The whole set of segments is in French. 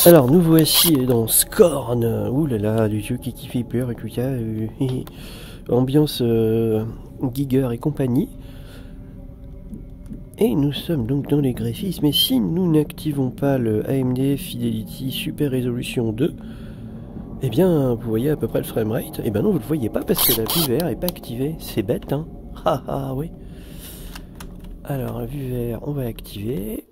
Alors, nous voici dans Scorn. Ouh là là, du jeu qui fait peur et tout ça. Ambiance Giger et compagnie. Et nous sommes donc dans les graphismes. Et si nous n'activons pas le AMD Fidelity Super Resolution 2, eh bien, vous voyez à peu près le framerate. Eh bien non, vous ne le voyez pas parce que la vue VR n'est pas activée. C'est bête, hein. Ah oui. Alors, la vue VR, on va l'activer.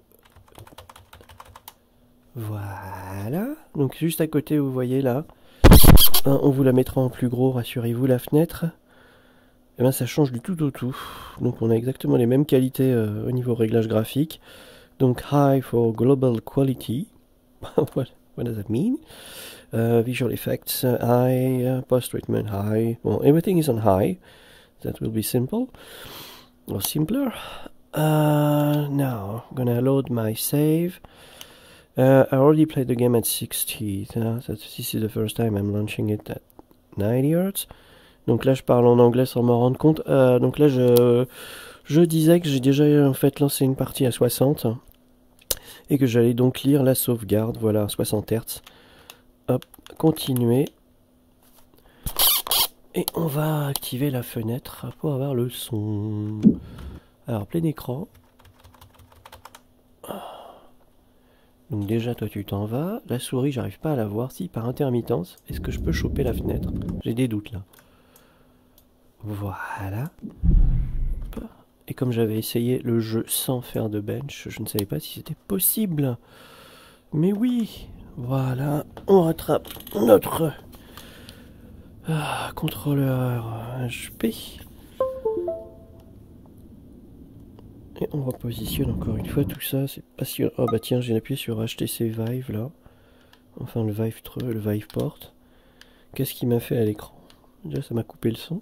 Voilà, donc juste à côté vous voyez là, on vous la mettra en plus gros, rassurez-vous, la fenêtre, et bien ça change du tout au tout, donc on a exactement les mêmes qualités au niveau réglage graphique, donc high for global quality, what does that mean? Visual effects, high, post-treatment high, well everything is on high, that will be simple, or simpler. Now, I'm gonna load my save. I already played the game at 60, this is the first time I'm launching it at 90 Hz. Donc là je parle en anglais sans m'en rendre compte. Donc là je disais que j'ai déjà en fait lancé une partie à 60 et que j'allais donc lire la sauvegarde, voilà, 60 Hz. Hop, continuer. Et on va activer la fenêtre pour avoir le son. Alors plein écran. Donc déjà toi tu t'en vas, la souris j'arrive pas à la voir, si par intermittence, est-ce que je peux choper la fenêtre? J'ai des doutes là. Voilà. Et comme j'avais essayé le jeu sans faire de bench, je ne savais pas si c'était possible. Mais oui, voilà, on rattrape notre contrôleur HP. Et on repositionne encore une fois tout ça, c'est passionnant. Oh bah tiens, j'ai appuyé sur HTC Vive là. Enfin le Vive Port. Qu'est-ce qu'il m'a fait à l'écran? Déjà ça m'a coupé le son.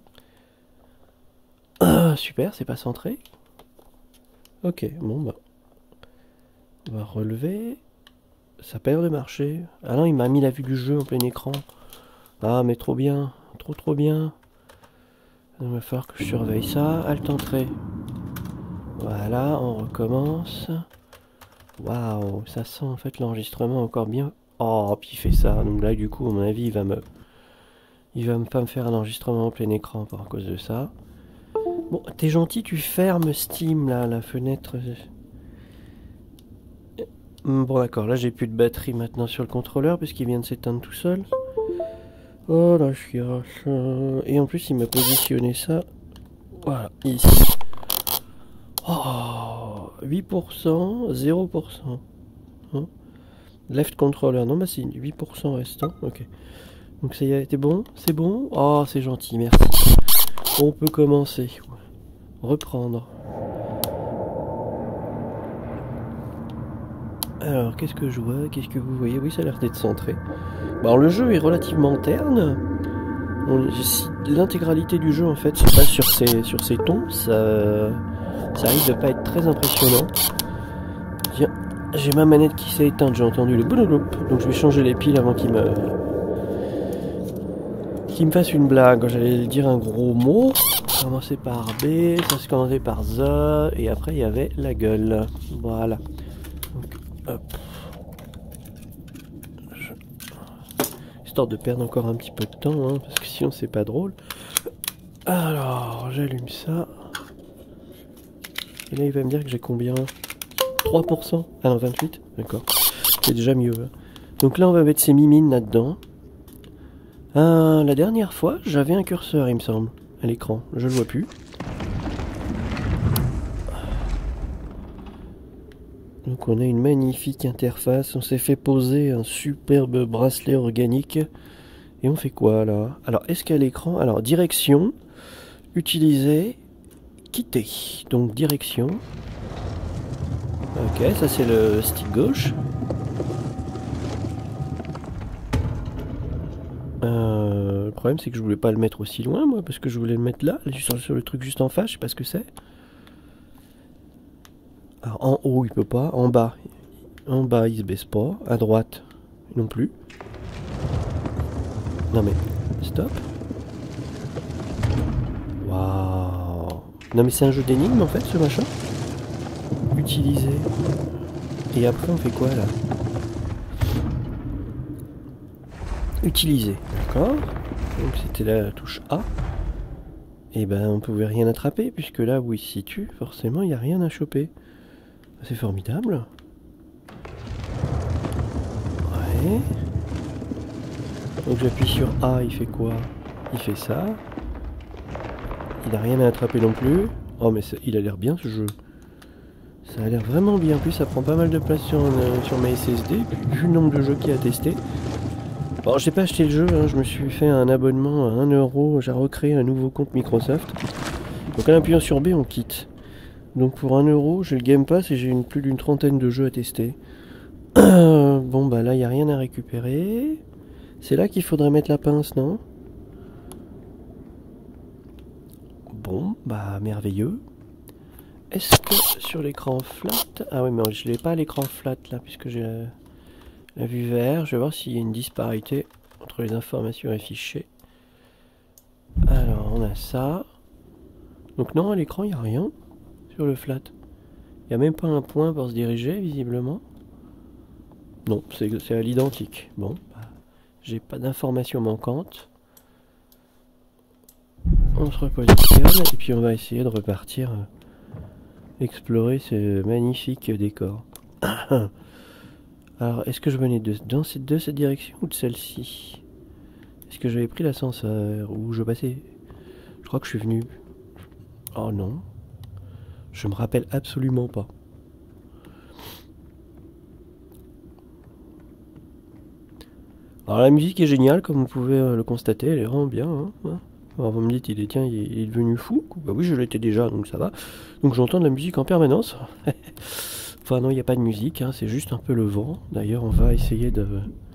Ah super, c'est pas centré. Ok, bon bah. On va relever. Ça perd de marcher. Ah non, il m'a mis la vue du jeu en plein écran. Ah mais trop bien, trop bien. Il va falloir que je surveille ça. Alt entrée. Voilà, on recommence. Waouh, ça sent en fait l'enregistrement encore bien. Oh, puis il fait ça. Donc là, du coup, à mon avis, il va pas me faire un enregistrement en plein écran à cause de ça. Bon, t'es gentil, tu fermes Steam là, la fenêtre. Bon, d'accord, là j'ai plus de batterie maintenant sur le contrôleur parce qu'il vient de s'éteindre tout seul. Oh la chiasse. Et en plus, il m'a positionné ça. Voilà, ici. Oh, 8%, 0%. Hein, left controller, non bah c'est 8% restant, ok. Donc ça y est, t'es bon? C'est bon? Oh c'est gentil, merci. On peut commencer. Reprendre. Alors qu'est-ce que je vois? Qu'est-ce que vous voyez? Oui, ça a l'air d'être centré. Bon, alors le jeu est relativement terne. L'intégralité du jeu en fait se passe sur ces tons, ça arrive de pas être très impressionnant. Tiens, j'ai ma manette qui s'est éteinte, j'ai entendu le boulou. Donc je vais changer les piles avant qu'il me fasse une blague. J'allais dire un gros mot. Ça commençait par B, ça se commençait par Z, et après il y avait la gueule. Voilà. Donc, hop. Histoire de perdre encore un petit peu de temps, hein, parce que sinon c'est pas drôle. Alors, j'allume ça. Et là, il va me dire que j'ai combien? 3%? Ah non, 28? D'accord. C'est déjà mieux. Hein. Donc là, on va mettre ces mimines là-dedans. La dernière fois, j'avais un curseur, il me semble, à l'écran. Je le vois plus. Donc on a une magnifique interface. On s'est fait poser un superbe bracelet organique. Et on fait quoi, là? Alors, est-ce qu'à l'écran... Alors, direction, utiliser... Quitter. Donc direction. Ok, ça c'est le stick gauche. Le problème c'est que je voulais pas le mettre aussi loin moi, parce que je voulais le mettre là, sur le truc juste en face, je sais pas ce que c'est. Alors en haut il peut pas, en bas il se baisse pas, à droite non plus. Non mais, stop. Waouh. Non mais c'est un jeu d'énigmes en fait ce machin. Utiliser. Et après on fait quoi là? Utiliser, d'accord. Donc c'était la touche A. Et ben on pouvait rien attraper puisque là où il se situe, forcément il n'y a rien à choper. C'est formidable. Ouais. Donc j'appuie sur A, il fait quoi? Il fait ça. Il n'a rien à attraper non plus. Oh mais il a l'air bien ce jeu. Ça a l'air vraiment bien. En plus ça prend pas mal de place sur ma SSD. Puis vu le nombre de jeux qu'il y a à tester. Bon, j'ai pas acheté le jeu, hein, je me suis fait un abonnement à 1€, j'ai recréé un nouveau compte Microsoft. Donc en appuyant sur B, on quitte. Donc pour 1€, j'ai le Game Pass et j'ai plus d'une trentaine de jeux à tester. Bon bah là, il n'y a rien à récupérer. C'est là qu'il faudrait mettre la pince, non? Bon, bah merveilleux. Est-ce que sur l'écran flat... Ah oui, mais je l'ai pas à l'écran flat là, puisque j'ai la vue vert. Je vais voir s'il y a une disparité entre les informations affichées. Alors, on a ça. Donc non, à l'écran, il n'y a rien sur le flat. Il n'y a même pas un point pour se diriger, visiblement. Non, c'est à l'identique. Bon, bah, j'ai pas d'informations manquantes. On se repositionne et puis on va essayer de repartir explorer ce magnifique décor. Alors, est-ce que je venais de cette direction ou de celle-ci? Est-ce que j'avais pris l'ascenseur ou je passais? Je crois que je suis venu... Oh non. Je me rappelle absolument pas. Alors la musique est géniale, comme vous pouvez le constater, elle est vraiment bien. Hein. Alors vous me dites, il est devenu fou. Bah oui, je l'étais déjà, donc ça va. Donc j'entends de la musique en permanence. Enfin non, il n'y a pas de musique, hein, c'est juste un peu le vent. D'ailleurs, on va essayer de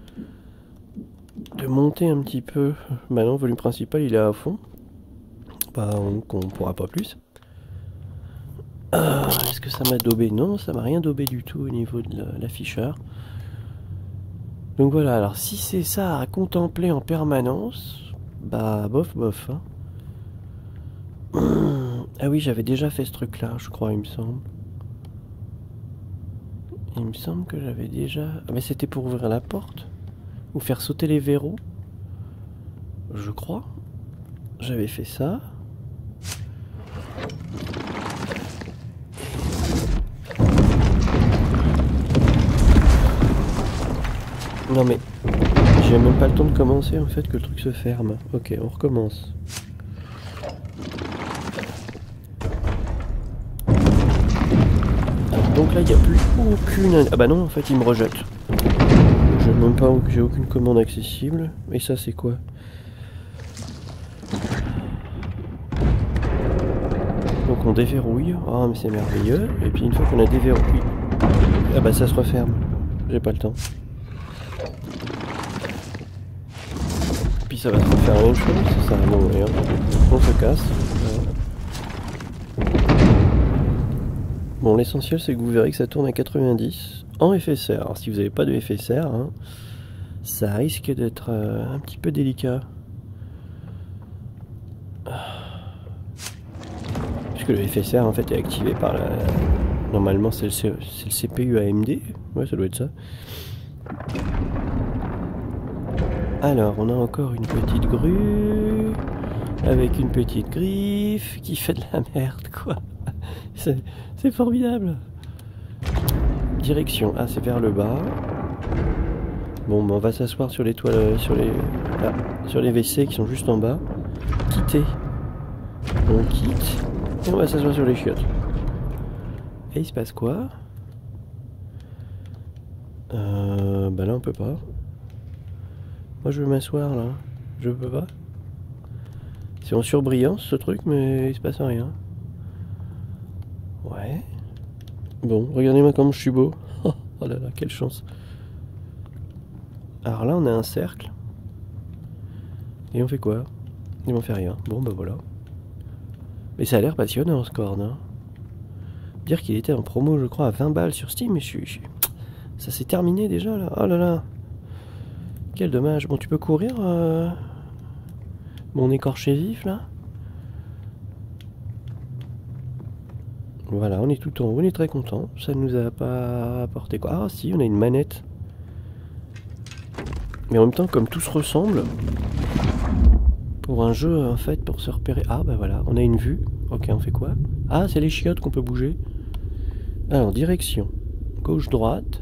monter un petit peu. Bah non, le volume principal, il est à fond. Bah on pourra pas plus. Est-ce que ça m'a daubé? Non, ça m'a rien daubé du tout au niveau de l'afficheur. Donc voilà, alors si c'est ça à contempler en permanence, bah bof bof. Hein. Ah oui, j'avais déjà fait ce truc-là, je crois, il me semble. Il me semble que j'avais déjà... Ah mais c'était pour ouvrir la porte? Ou faire sauter les verrous? Je crois. J'avais fait ça. Non mais, j'ai même pas le temps de commencer en fait que le truc se ferme. Ok, on recommence. Donc là, il n'y a plus aucune... Ah bah non, en fait, il me rejette. Je n'ai même pas... J'ai aucune commande accessible. Et ça, c'est quoi? Donc on déverrouille. Ah, mais c'est merveilleux. Et puis une fois qu'on a déverrouillé... Ah bah ça se referme. J'ai pas le temps. Puis ça va se refaire la même chose. Ça va mourir. On se casse. Bon, l'essentiel c'est que vous verrez que ça tourne à 90 en FSR. Alors si vous n'avez pas de FSR, hein, ça risque d'être un petit peu délicat. Puisque le FSR en fait est activé par la... Normalement c'est le CPU AMD. Ouais, ça doit être ça. Alors, on a encore une petite grue avec une petite griffe qui fait de la merde, quoi. C'est formidable. Direction. Ah, c'est vers le bas. Bon, ben, on va s'asseoir sur les toiles, sur les WC qui sont juste en bas. Quitter. On quitte. Et on va s'asseoir sur les chiottes. Et il se passe quoi? Bah là, on peut pas. Moi, je veux m'asseoir, là. Je peux pas. C'est en surbrillance, ce truc, mais il se passe rien. Ouais. Bon, regardez-moi comme je suis beau. Oh là là, quelle chance. Alors là, on a un cercle. Et on fait quoi? Et on fait rien. Bon, bah voilà. Mais ça a l'air passionnant, ce corne. Hein. Dire qu'il était en promo, je crois, à 20 balles sur Steam, mais ça s'est terminé déjà, là. Oh là là. Quel dommage. Bon, tu peux courir mon écorché vif, là? Voilà, on est tout en haut, on est très content. Ça nous a pas apporté quoi? Ah si, on a une manette. Mais en même temps, comme tout se ressemble, pour un jeu en fait, pour se repérer... Ah bah voilà, on a une vue. Ok, on fait quoi? Ah, c'est les chiottes qu'on peut bouger. Alors, direction. Gauche-droite.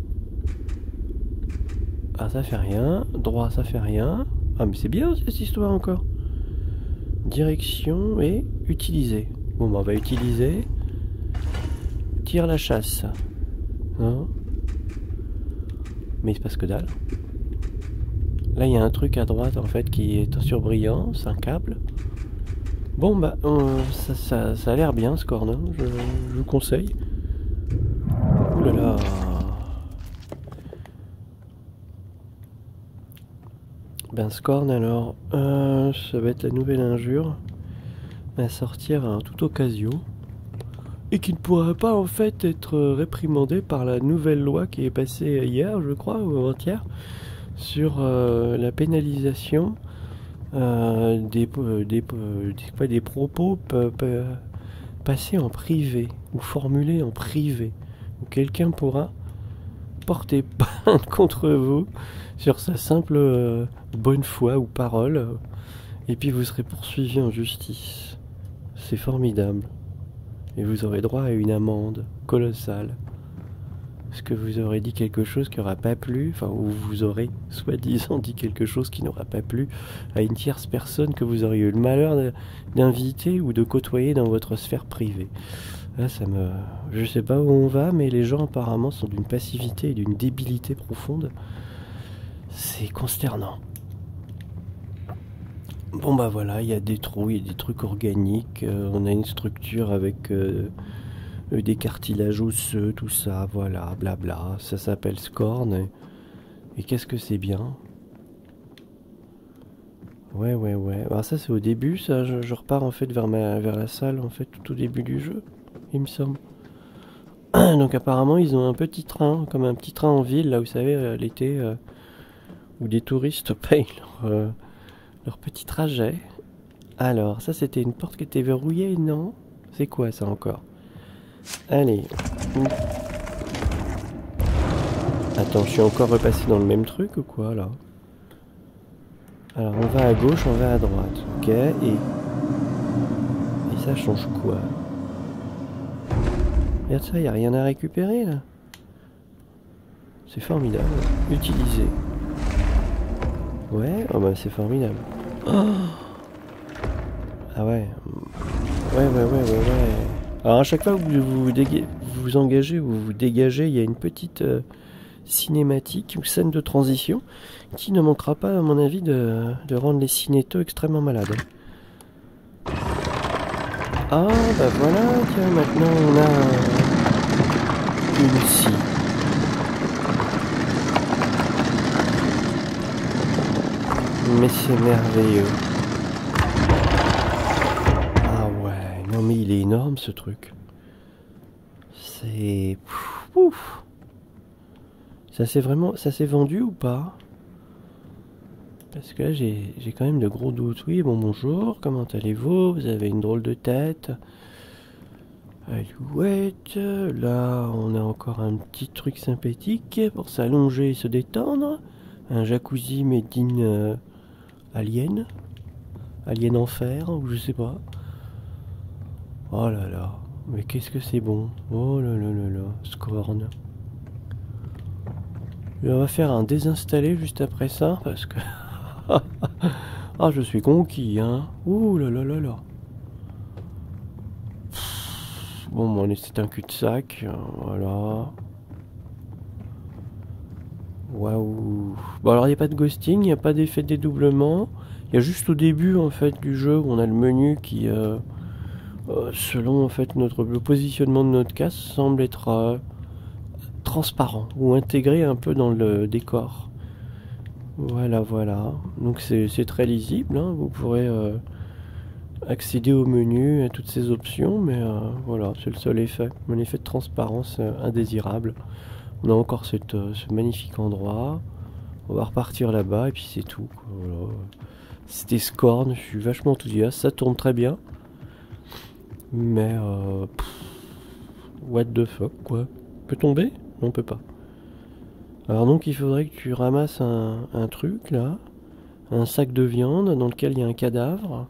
Ah, ça fait rien. Droit, ça fait rien. Ah, mais c'est bien cette histoire encore. Direction et utiliser. Bon, bah on va utiliser. Tire la chasse. Non. Mais il se passe que dalle. Là, il y a un truc à droite en fait qui est surbrillant. C'est un câble. Bon, bah, ça a l'air bien ce corne. Hein. Je vous conseille. Ouh là là. Ben Scorn alors, ça va être la nouvelle injure à sortir à toute occasion et qui ne pourra pas en fait être réprimandée par la nouvelle loi qui est passée hier je crois ou avant-hier sur la pénalisation des propos passés en privé ou formulés en privé où quelqu'un pourra porter plainte contre vous sur sa simple bonne foi ou parole, et puis vous serez poursuivi en justice. C'est formidable. Et vous aurez droit à une amende colossale. Parce que vous aurez dit quelque chose qui n'aura pas plu, enfin, ou vous aurez soi-disant dit quelque chose qui n'aura pas plu à une tierce personne que vous auriez eu le malheur d'inviter ou de côtoyer dans votre sphère privée. Là, je sais pas où on va, mais les gens apparemment sont d'une passivité et d'une débilité profonde. C'est consternant. Bon bah voilà, il y a des trous, il y a des trucs organiques, on a une structure avec des cartilages osseux, tout ça, voilà, blabla. Ça s'appelle Scorn. Et qu'est-ce que c'est bien? Ouais. Alors ça c'est au début, ça, je repars en fait vers la salle, en fait, tout au début du jeu, il me semble. Donc apparemment ils ont un petit train, comme un petit train en ville, là vous savez, l'été, où des touristes payent leur petit trajet. Alors, ça c'était une porte qui était verrouillée, non? C'est quoi ça encore? Allez. Attends, je suis encore repassé dans le même truc ou quoi là? Alors on va à gauche, on va à droite. Ok, et ça change quoi? Regarde ça, y a rien à récupérer là. C'est formidable. Utiliser. Ouais, oh bah c'est formidable. Oh, ah ouais. Ouais. Alors à chaque fois que vous vous engagez ou vous dégagez, il y a une petite cinématique ou scène de transition qui ne manquera pas à mon avis de rendre les cinétos extrêmement malades. Ah bah voilà, tiens, maintenant on a une scie. Mais c'est merveilleux. Ah ouais, non mais il est énorme ce truc. C'est... Ouf. Ça s'est vendu ou pas? Parce que là j'ai quand même de gros doutes. Oui, bon bonjour, comment allez-vous? Vous avez une drôle de tête. Alouette, là on a encore un petit truc sympathique pour s'allonger et se détendre. Un jacuzzi made in Alien Enfer, ou je sais pas. Oh là là, mais qu'est-ce que c'est bon. Oh là là, Scorn. Et on va faire un désinstaller juste après ça, parce que... ah, je suis conquis, hein. Ouh là là. Bon, c'est un cul-de-sac, voilà. Waouh. Bon alors il n'y a pas de ghosting, il n'y a pas d'effet de dédoublement. Il y a juste au début en fait du jeu où on a le menu qui, selon en fait le positionnement de notre casse, semble être transparent ou intégré un peu dans le décor. Voilà. Donc c'est très lisible, hein. Vous pourrez accéder au menu, à toutes ces options, mais voilà, c'est le seul effet. Un effet de transparence indésirable. On a encore ce magnifique endroit. On va repartir là-bas et puis c'est tout. Voilà. C'était Scorn, je suis vachement enthousiaste. Ça tourne très bien. Mais what the fuck quoi. On peut tomber? Non, on peut pas. Alors donc il faudrait que tu ramasses un truc là, un sac de viande dans lequel il y a un cadavre.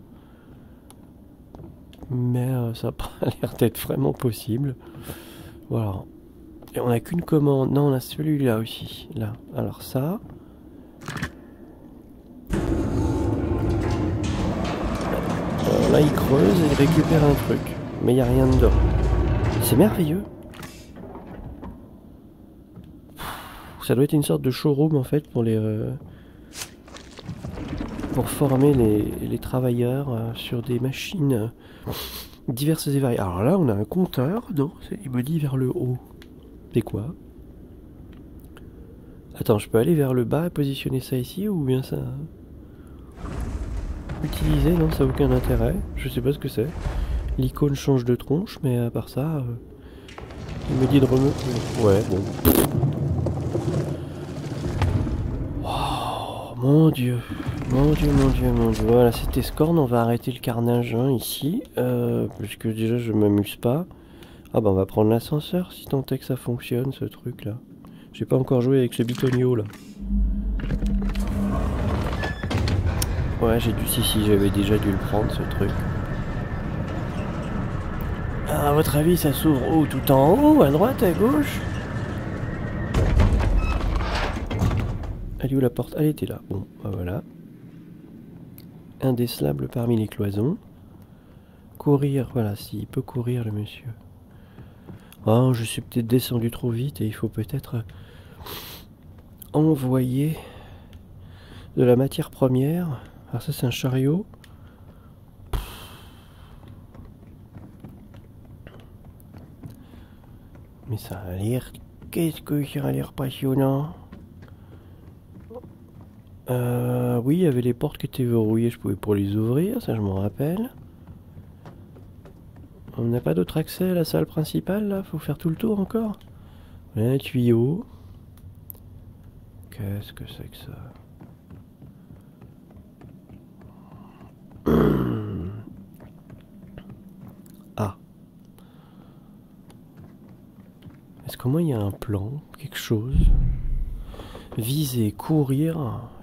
Mais ça n'a pas l'air d'être vraiment possible. Voilà. Et on n'a qu'une commande. Non, on a celui-là aussi. Là. Alors ça. Alors là, il creuse et il récupère un truc. Mais il n'y a rien dedans. C'est merveilleux. Ça doit être une sorte de showroom en fait pour les... pour former les travailleurs sur des machines diverses et variées. Alors là, on a un compteur. Non, il me dit vers le haut. C'est quoi? Attends, je peux aller vers le bas et positionner ça ici ou bien ça... Utiliser, non, ça n'a aucun intérêt. Je sais pas ce que c'est. L'icône change de tronche, mais à part ça... il me dit de remonter. Ouais, bon. Oh, mon dieu. Mon dieu, mon dieu, mon dieu. Voilà, c'était Scorn. On va arrêter le carnage hein, ici. Puisque déjà, je m'amuse pas. Ah bah, on va prendre l'ascenseur si tant est que ça fonctionne, ce truc-là. J'ai pas encore joué avec ce bitonio, là. Ouais, j'ai dû... Si, j'avais déjà dû le prendre, ce truc. Ah, à votre avis, ça s'ouvre où? Tout en haut, à droite, à gauche? Elle est où la porte? Elle était là. Bon, bah voilà. Indécelable parmi les cloisons. Courir, voilà, s'il peut courir, le monsieur. Oh, je suis peut-être descendu trop vite et il faut peut-être envoyer de la matière première. Alors ça, c'est un chariot. Mais ça a l'air... Qu'est-ce que ça a l'air passionnant. Oui, il y avait les portes qui étaient verrouillées, je pouvais pas les ouvrir, ça je m'en rappelle. On n'a pas d'autre accès à la salle principale là, faut faire tout le tour encore. Un tuyau. Qu'est-ce que c'est que ça? Ah. Est-ce qu'au moins il y a un plan, quelque chose? Viser, courir.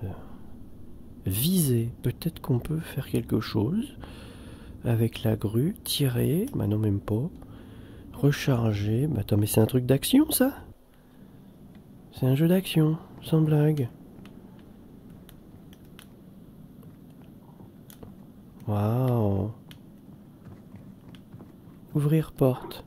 Viser, peut-être qu'on peut faire quelque chose. Avec la grue, tirer, bah non même pas. Recharger, bah attends mais c'est un truc d'action ça? C'est un jeu d'action, sans blague. Waouh. Ouvrir porte.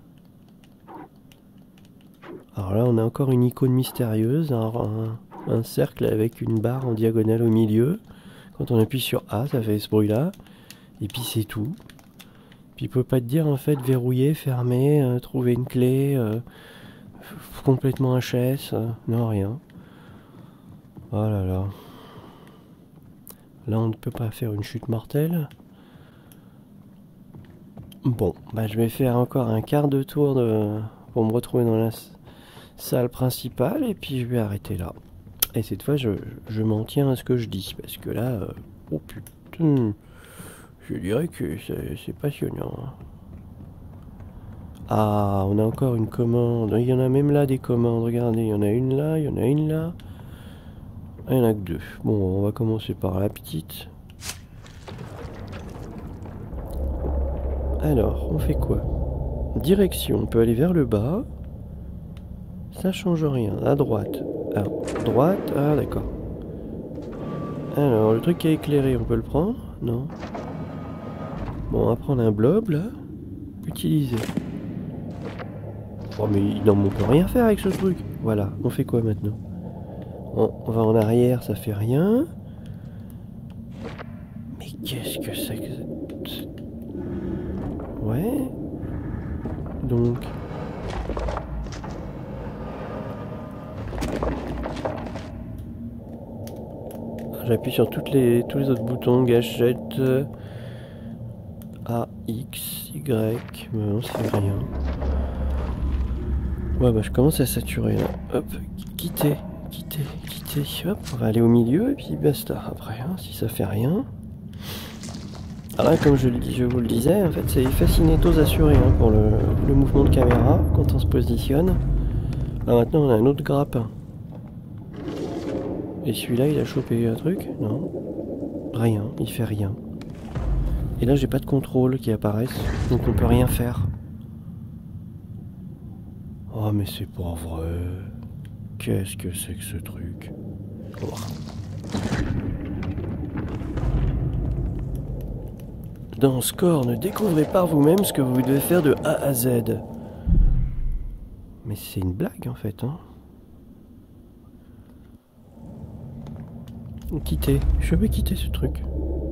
Alors là on a encore une icône mystérieuse, un cercle avec une barre en diagonale au milieu. Quand on appuie sur A ça fait ce bruit là. Et puis c'est tout. Puis il peut pas te dire en fait verrouiller, fermer, trouver une clé, complètement HS, non rien. Oh là là. Là on ne peut pas faire une chute mortelle. Bon, bah je vais faire encore un quart de tour pour me retrouver dans la salle principale et puis je vais arrêter là. Et cette fois je m'en tiens à ce que je dis parce que là, oh putain, je dirais que c'est passionnant. Ah, on a encore une commande. Il y en a même là des commandes. Regardez, il y en a une là, il y en a une là. Il n'y en a que deux. Bon, on va commencer par la petite. Alors, on fait quoi? Direction, on peut aller vers le bas. Ça change rien. À droite. Ah, droite. Ah, d'accord. Alors, le truc qui est éclairé, on peut le prendre? Non. Bon, on va prendre un blob, là. Utiliser. Oh, mais non, on peut rien faire avec ce truc. Voilà, on fait quoi maintenant? On va en arrière, ça fait rien. Mais qu'est-ce que c'est que ça? Ouais. Donc... J'appuie sur tous les autres boutons, gâchette, A, X, Y, mais non, ça fait rien. Ouais, bah je commence à saturer là. Hop, quitter, hop, on va aller au milieu et puis basta après, hein, si ça fait rien. Alors là, comme je vous le disais, en fait c'est fascinétos assuré hein, pour le mouvement de caméra quand on se positionne. Là maintenant on a un autre grappin. Et celui-là, il a chopé un truc? Non. Rien, il fait rien. Et là, j'ai pas de contrôle qui apparaissent, donc on peut rien faire. Oh, mais c'est pas vrai. Qu'est-ce que c'est que ce truc? Oh. Dans Scorn, découvrez par vous-même ce que vous devez faire de A à Z. Mais c'est une blague en fait, hein. Quitter. Je vais quitter ce truc.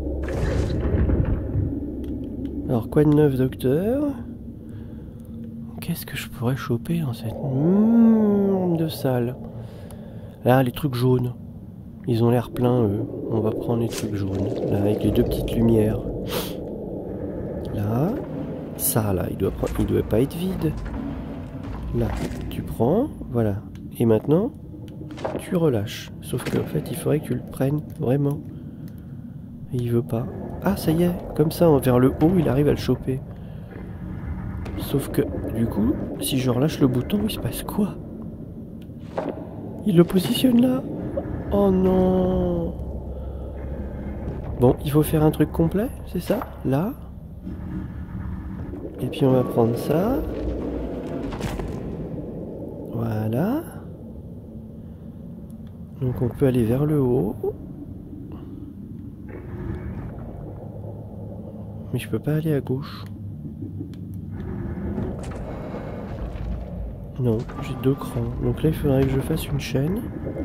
Alors, quoi de neuf, docteur? Qu'est-ce que je pourrais choper dans cette de salle? Là, les trucs jaunes. Ils ont l'air pleins, eux. On va prendre les trucs jaunes. Là, avec les deux petites lumières. Là. Ça, là, il doit pas être vide. Là, tu prends. Voilà. Et maintenant, tu relâches. Sauf qu'en fait, il faudrait que tu le prennes vraiment. Et il veut pas. Ah, ça y est. Comme ça, vers le haut, il arrive à le choper. Sauf que, du coup, si je relâche le bouton, il se passe quoi? Il le positionne là. Oh non. Bon, il faut faire un truc complet, c'est ça? Là. Et puis on va prendre ça. Voilà. Donc on peut aller vers le haut. Mais je peux pas aller à gauche. Non, j'ai deux crans. Donc là, il faudrait que je fasse une chaîne.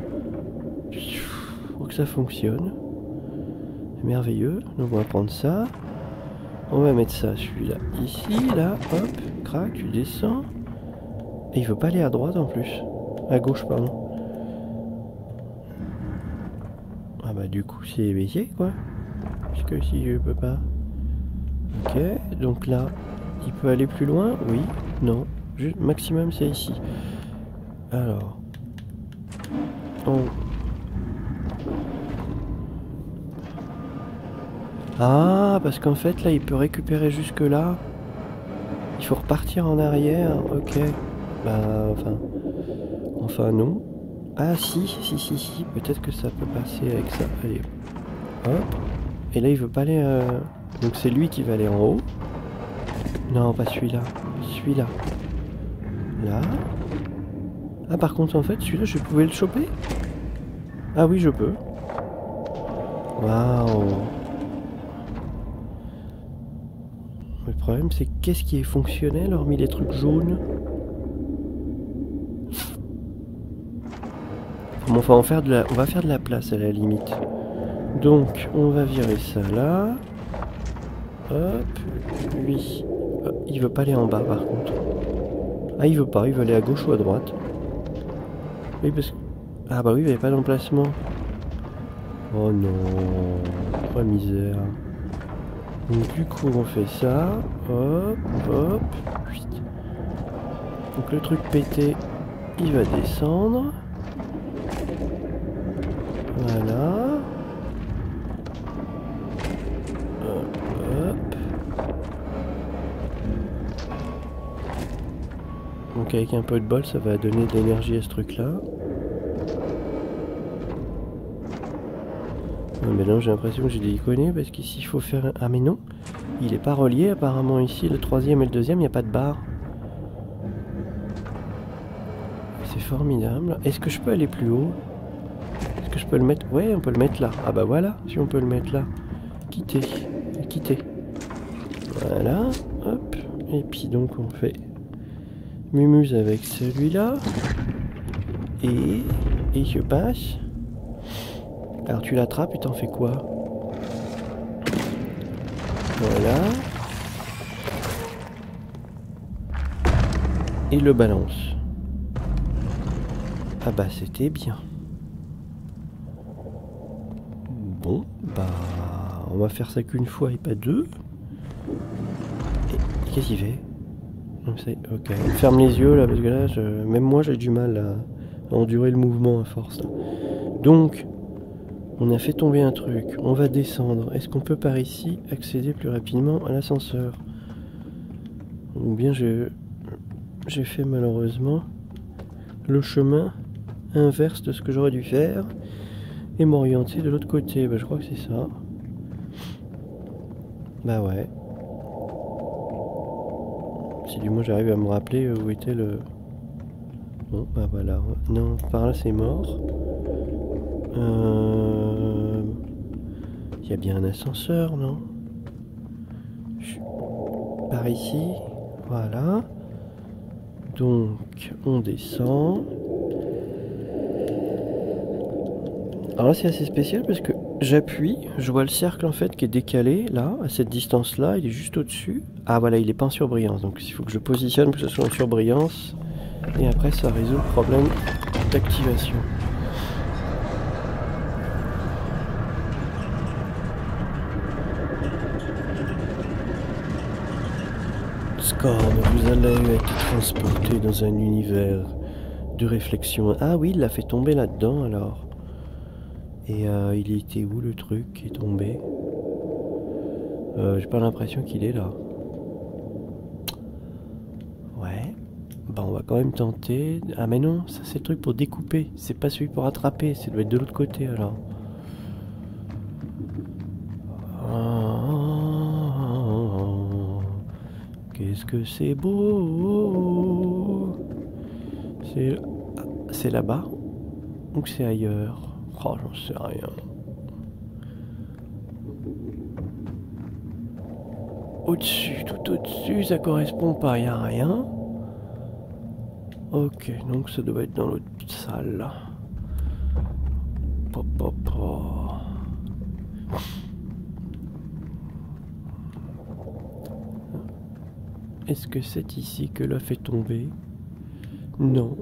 Pour que ça fonctionne. C'est merveilleux. Donc on va prendre ça. On va mettre ça, celui-là, ici, là, hop, crac, tu descends. Et il veut pas aller à droite en plus. À gauche, pardon. Ah bah du coup, c'est éveillé, quoi. Puisque si je peux pas... Ok, donc là, il peut aller plus loin? Oui, non. Juste, maximum, c'est ici. Alors... Ah, parce qu'en fait, là, il peut récupérer jusque là. Il faut repartir en arrière. Ok. Bah, enfin non. Ah, si. Peut-être que ça peut passer avec ça. Allez. Hop. Et là, il veut pas aller... Donc, c'est lui qui va aller en haut. Non, pas celui-là. Celui-là. Là. Ah, par contre, en fait, celui-là, je pouvais le choper? Ah oui, je peux. Waouh. Le problème, c'est qu'est-ce qui est fonctionnel hormis les trucs jaunes? Bon, enfin, on va faire de la place à la limite. Donc, on va virer ça là. Hop. Lui. Il veut pas aller en bas, par contre. Ah, il veut pas. Il veut aller à gauche ou à droite. Oui, parce que... Ah bah oui, il n'y avait pas d'emplacement. Oh non. Oh misère. Donc du coup on fait ça, hop, hop, donc le truc pété, il va descendre, voilà, hop, hop, donc avec un peu de bol ça va donner de l'énergie à ce truc là. Mais non, j'ai l'impression que j'ai des déconné parce qu'ici il faut faire... Ah mais non, il est pas relié apparemment ici, le troisième et le deuxième, il n'y a pas de barre. C'est formidable. Est-ce que je peux aller plus haut? Est-ce que je peux le mettre... Ouais, on peut le mettre là. Ah bah voilà, si on peut le mettre là. Quitter. Quitter. Voilà, hop. Et puis donc on fait... Mumuse avec celui-là. Et je passe... Alors tu l'attrapes et t'en fais quoi? Voilà. Et le balance. Ah bah c'était bien. Bon, bah... On va faire ça qu'une fois et pas deux. Et qu'est-ce qu'il fait? Ok. Ferme les yeux là, parce que là, même moi j'ai du mal à endurer le mouvement à force. Là. Donc... On a fait tomber un truc, on va descendre. Est-ce qu'on peut par ici accéder plus rapidement à l'ascenseur? Ou bien j'ai fait malheureusement le chemin inverse de ce que j'aurais dû faire. et m'orienter de l'autre côté. Bah, je crois que c'est ça. Bah ouais. Si du moins j'arrive à me rappeler où était le... Bon, bah voilà. Non, par là c'est mort. Il y a bien un ascenseur, non? Par ici. Voilà. Donc, on descend. Alors là, c'est assez spécial parce que j'appuie, je vois le cercle en fait qui est décalé, là, à cette distance-là, il est juste au-dessus. Ah voilà, il est pas en surbrillance, donc il faut que je positionne pour que ce soit en surbrillance. Et après, ça résout le problème d'activation. Scorn, vous allez être transporté dans un univers de réflexion. Ah oui, il l'a fait tomber là-dedans alors. Et il était où le truc qui est tombé? J'ai pas l'impression qu'il est là. Ouais. Bah on va quand même tenter. Ah mais non, ça c'est le truc pour découper. C'est pas celui pour attraper, ça doit être de l'autre côté alors. Oh, qu'est-ce que c'est beau. C'est là-bas ou c'est ailleurs? Oh j'en sais rien. Au-dessus, tout au-dessus, ça correspond pas, y a rien. Ok, donc ça doit être dans l'autre salle là. Pop, pop, pop. Est-ce que c'est ici que l'a fait tomber? Non.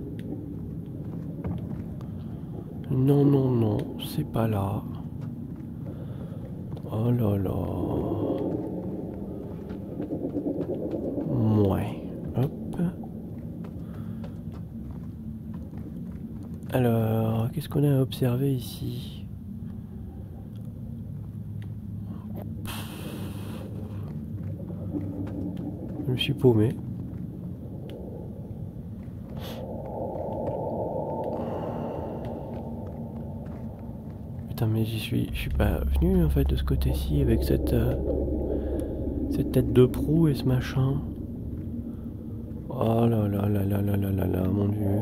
Non, non, non, c'est pas là. Oh là là. Ouais. Hop. Alors, qu'est-ce qu'on a à observer ici? Je me suis paumé. Putain, mais je suis pas venu en fait de ce côté-ci avec cette tête de proue et ce machin. Oh là là là là là là là là, mon dieu.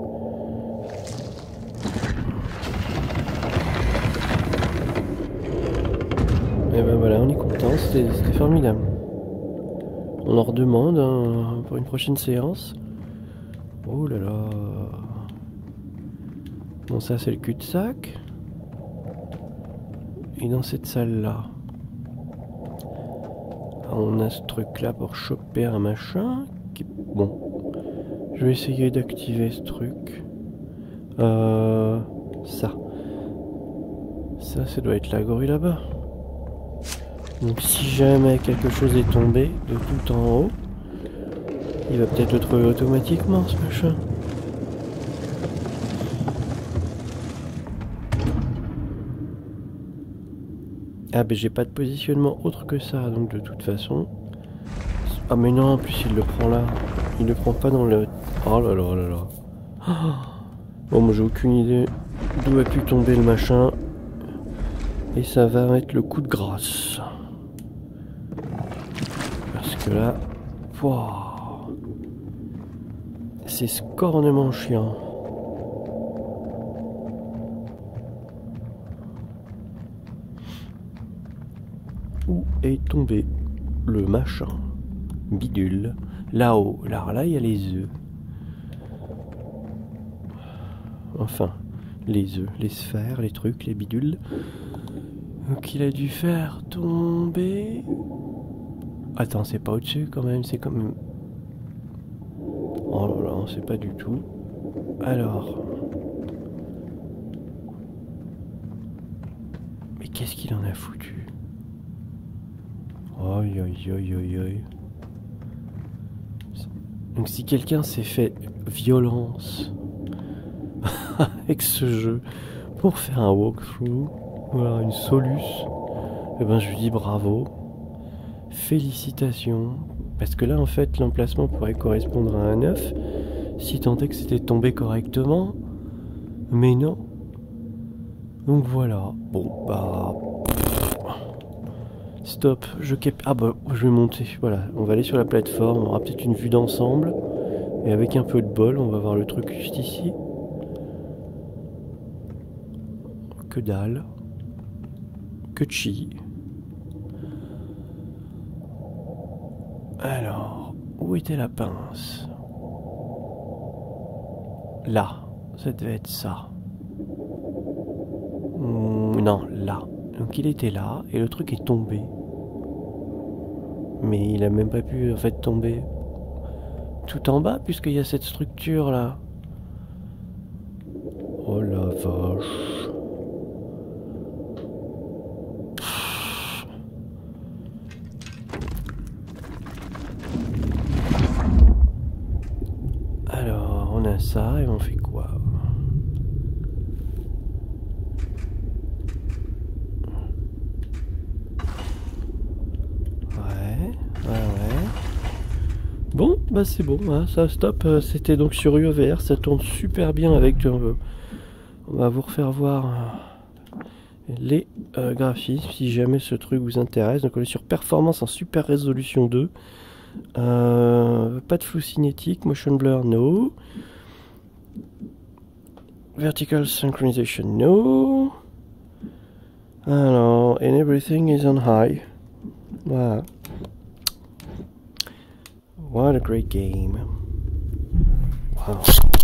Et ben voilà, on est content, c'était formidable. On en redemande hein, pour une prochaine séance. Oh là là. Bon, ça c'est le cul-de-sac. Et dans cette salle-là, on a ce truc-là pour choper un machin. Bon, je vais essayer d'activer ce truc. Ça. Ça doit être la grue là-bas. Donc si jamais quelque chose est tombé de tout en haut, il va peut-être le trouver automatiquement ce machin. Ah ben j'ai pas de positionnement autre que ça, donc de toute façon... Ah mais non, en plus il le prend là. Il le prend pas dans le... Oh là là là là. Bon moi j'ai aucune idée d'où a pu tomber le machin. Et ça va être le coup de grâce. Parce que là... Wow, c'est scornement chiant. Où est tombé le machin? Bidule. Là-haut. Alors là, il y a les œufs. Enfin, les œufs, les sphères, les trucs, les bidules. Donc il a dû faire tomber... Attends, c'est pas au-dessus quand même, c'est comme... Oh là là, on sait pas du tout. Alors... Mais qu'est-ce qu'il en a foutu? Aïe aïe aïe aïe aïe. Donc si quelqu'un s'est fait violence avec ce jeu pour faire un walkthrough, voilà, une soluce, eh ben je lui dis bravo, félicitations, parce que là en fait l'emplacement pourrait correspondre à un œuf, si tant est que c'était tombé correctement, mais non. Donc voilà. Bon, bah... Stop, Ah bah, je vais monter. Voilà, on va aller sur la plateforme. On aura peut-être une vue d'ensemble. Et avec un peu de bol, on va voir le truc juste ici. Que dalle. Que chi. Alors, où était la pince? Là, ça devait être ça. Non, là. Donc il était là, et le truc est tombé. Mais il a même pas pu, en fait, tomber tout en bas, puisqu'il y a cette structure là. Oh la vache. Alors, on a ça, et on fait quoi? Ouais. Bon, bah c'est bon, hein, ça stop. C'était donc sur UVR, ça tourne super bien avec... on va vous refaire voir les graphismes si jamais ce truc vous intéresse. Donc on est sur performance en super résolution 2. Pas de flou cinétique, motion blur, no. Vertical synchronization, no. Alors, and everything is on high. Voilà. What a great game. Wow.